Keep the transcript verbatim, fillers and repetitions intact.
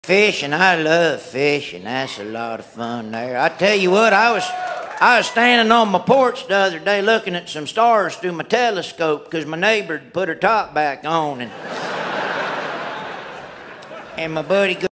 Fishing, I love fishing. That's a lot of fun there. I tell you what, I was I was standing on my porch the other day looking at some stars through my telescope because my neighbor put her top back on, and and my buddy